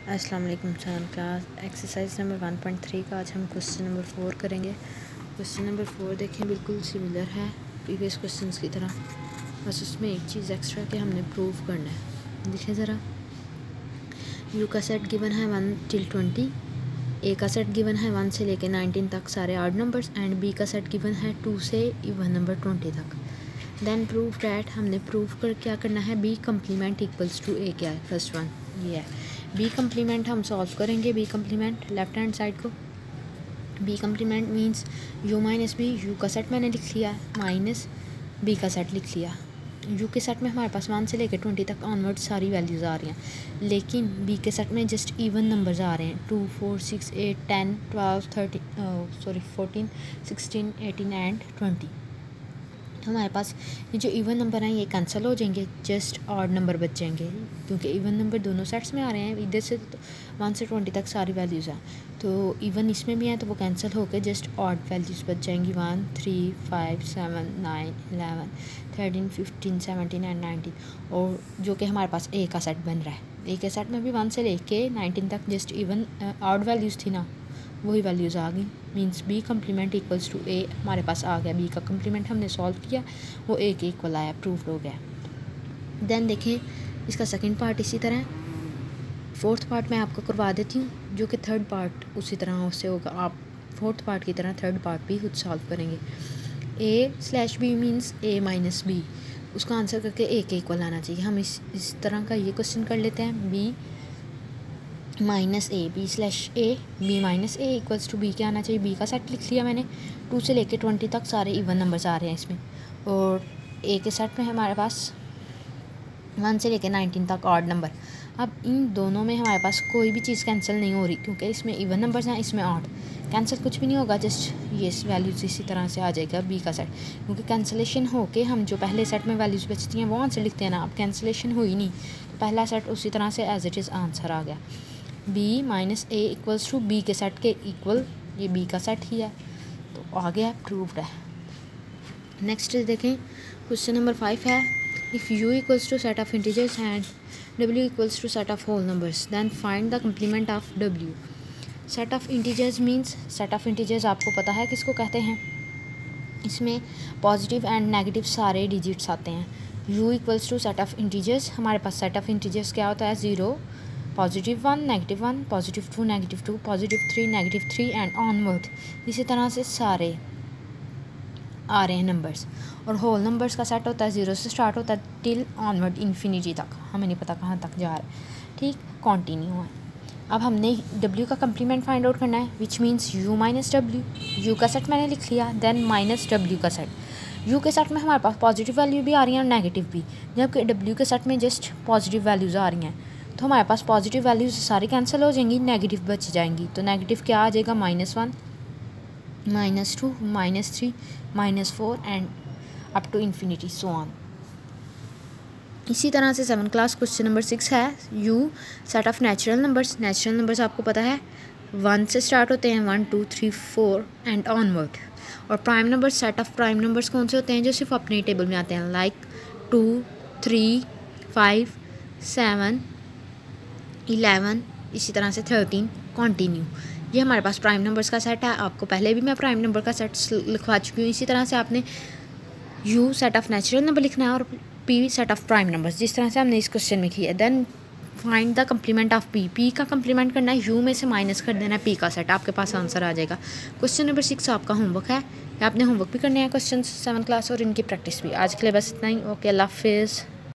अस्सलाम वालेकुम सलाम क्लास एक्सरसाइज नंबर 1.3 का आज हम क्वेश्चन नंबर 4 करेंगे। क्वेश्चन नंबर 4 देखें बिल्कुल सिमिलर है प्रीवियस क्वेश्चंस की तरह, बस उसमें एक चीज़ एक्स्ट्रा कि हमने प्रूव करना है। देखिए ज़रा, यू का सेट गिवन है 1 till 20, ए का सेट गिवन है 1 से लेकर 19 तक सारे ऑड नंबर्स, एंड बी का सेट गिवन है 2 से इवन नंबर 20 तक। देन प्रूव डैट, हमने प्रूव कर क्या करना है, B complement equals to A क्या है, फर्स्ट वन ये है। बी कम्प्लीमेंट हम सॉल्व करेंगे, B complement left hand side को। B complement means U minus B, U का सेट मैंने लिख लिया माइनस बी का सेट लिख लिया। यू के सेट में हमारे पास 1 से लेकर 20 तक ऑनवर्ड सारी वैल्यूज़ आ रही हैं, लेकिन बी के सेट में जस्ट इवन नंबर्स आ रहे हैं, 2 4 6 8 10 12 14 16 18 एंड 20। हमारे पास ये जो इवन नंबर हैं ये कैंसिल हो जाएंगे, जस्ट ऑड नंबर बच जाएंगे, क्योंकि इवन नंबर दोनों सेट्स में आ रहे हैं। इधर से 1 से 20 तक सारी वैल्यूज़ हैं, तो इवन इसमें भी हैं, तो वो कैंसिल होकर जस्ट ऑड वैल्यूज़ बच जाएंगी, 1 3 5 7 9 11 13 15 17 एंड 19। और जो कि हमारे पास ए का सेट बन रहा है, ए के सेट में भी 1 से लेके 19 तक जस्ट इवन ऑड वैल्यूज़ थी ना, वही वैल्यूज़ आ गई। Means B complement equals to A हमारे पास आ गया, बी का कम्प्लीमेंट हमने सॉल्व किया, वो ए के इक्वल आया, प्रूव्ड हो गया। देन देखें इसका सेकंड पार्ट इसी तरह, फोर्थ पार्ट मैं आपको करवा देती हूँ, जो कि थर्ड पार्ट उसी तरह उससे होगा। आप फोर्थ पार्ट की तरह थर्ड पार्ट भी खुद सॉल्व करेंगे। A slash B means A minus B, उसका आंसर करके ए के इक्वल आना चाहिए। हम इस तरह का ये क्वेश्चन कर लेते हैं, B minus A, B slash A, B minus A equals to B क्या आना चाहिए, बी का सेट लिख लिया मैंने, 2 से लेके 20 तक सारे इवन नंबर्स आ रहे हैं इसमें, और ए के सेट में हमारे पास 1 से लेके 19 तक ऑड नंबर। अब इन दोनों में हमारे पास कोई भी चीज़ कैंसिल नहीं हो रही, क्योंकि इसमें इवन नंबर्स हैं, इसमें ऑड, कैंसिल कुछ भी नहीं होगा, जस्ट ये वैल्यूज़ इसी तरह से आ जाएगा बी का सेट, क्योंकि कैंसिलेशन हो के हम जो पहले सेट में वैल्यूज़ बचती हैं वो आंसर लिखते हैं ना, अब कैंसिलेशन हुई नहीं, तो पहला सेट उसी तरह से एज इट इज़ आंसर आ गया। B minus A equals to B के सेट के इक्वल, ये बी का सेट ही है, तो आ गया, प्रूव्ड है। नेक्स्ट देखें, क्वेश्चन नंबर 5 है, if U equals to set of integers and W equals to set of whole numbers, then find the complement of W. Set of integers means, set of integers आपको पता है किसको कहते हैं, इसमें positive and negative सारे digits आते हैं। U equals to set of integers, हमारे पास सेट ऑफ इंटीजर्स क्या होता है, 0 +1 -1 +2 -2 +3 -3 एंड ऑनवर्ड, इसी तरह से सारे आ रहे हैं नंबर्स। और होल नंबर्स का सेट होता है 0 से स्टार्ट होता है टिल ऑनवर्ड इन्फिनिटी तक, हमें नहीं पता कहाँ तक जा रहा है, ठीक, कॉन्टीन्यू है। अब हमने W का कम्प्लीमेंट फाइंड आउट करना है, which means U minus W. U का सेट मैंने लिख लिया, देन माइनस W का सेट। यू के सेट में हमारे पास पॉजिटिव वैल्यू भी आ रही हैं और नेगेटिव भी, जबकि W के सेट में जस्ट पॉजिटिव वैल्यूज़ आ रही हैं, तो हमारे पास पॉजिटिव वैल्यूज़ सारी कैंसिल हो जाएंगी, नेगेटिव बच जाएंगी, तो नेगेटिव क्या आ जाएगा, -1 -2 -3 -4 and up to infinity, so on. इसी तरह से 7 क्लास क्वेश्चन नंबर 6 है, U set of natural numbers. Natural numbers आपको पता है 1 से स्टार्ट होते हैं, 1 2 3 4 एंड ऑनवर्ड। और prime numbers, set of prime numbers कौन से होते हैं, जो सिर्फ अपने टेबल में आते हैं, लाइक 2 3 5 7 11, इसी तरह से 13, कॉन्टीन्यू। ये हमारे पास प्राइम नंबर्स का सेट है, आपको पहले भी मैं प्राइम नंबर का सेट लिखवा चुकी हूँ। इसी तरह से आपने U set of natural number लिखना है और P set of prime numbers, जिस तरह से हमने इस क्वेश्चन में किया। Then find the complement of P, P का कम्प्लीमेंट करना है, यू में से माइनस कर देना है पी का सेट, आपके पास आंसर आ जाएगा। क्वेश्चन नंबर 6 आपका होमवर्क है, आपने होमवर्क भी करने हैं क्वेश्चन 7 क्लास और इनकी प्रैक्टिस भी। आज के लिए बस इतना ही, ओके, अल्लाह हाफिज़।